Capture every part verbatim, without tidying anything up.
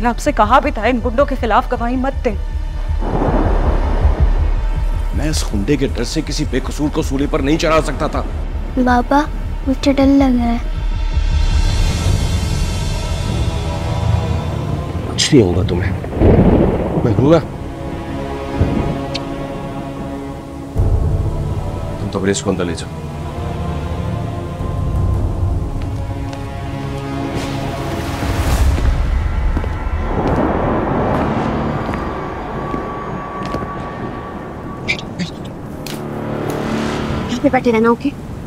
मैंने आपसे कहा भी था इन गुंडों के खिलाफ गवाही मत दें। मैं इस गुंडे के डर से किसी बेकसूर को सूली पर नहीं चढ़ा सकता था। बाबा मुझे डर लग रहा है। कुछ नहीं होगा तुम्हें, मैं हूं ना। तुम तबरेज को अंदर ले जाओ। बैठे रहना, ओके?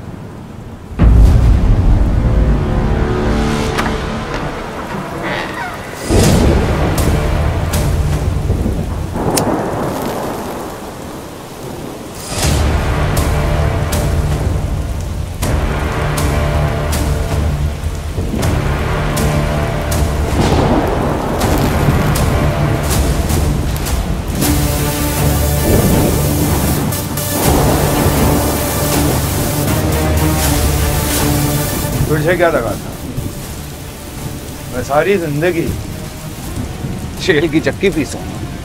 तुझे क्या लगा था मैं सारी जिंदगी शेर की चक्की पीसूं?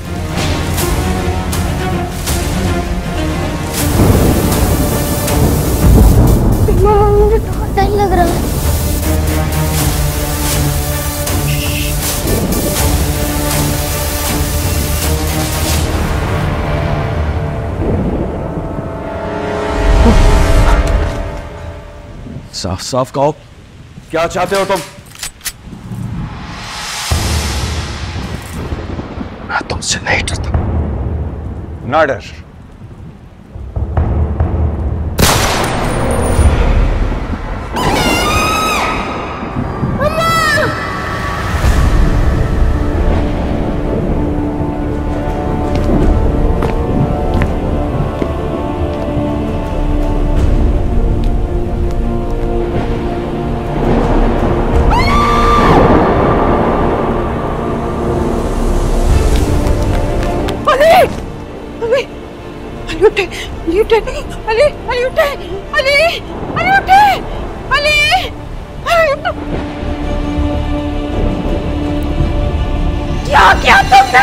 मुझे बहुत डर लग रहा है। साफ साफ कहो, क्या चाहते हो तुम? मैं तुमसे नहीं डरता। ना डर। अली अली उठे, अली अली उठे, अली क्या किया तुमने?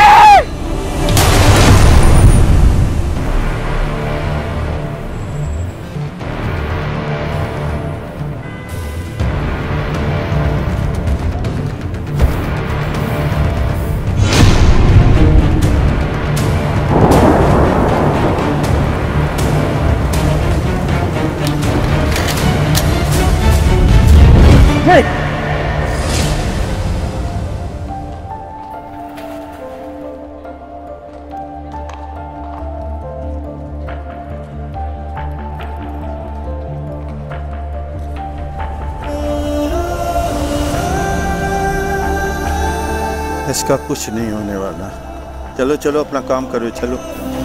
इसका कुछ नहीं होने वाला। चलो चलो अपना काम करो, चलो।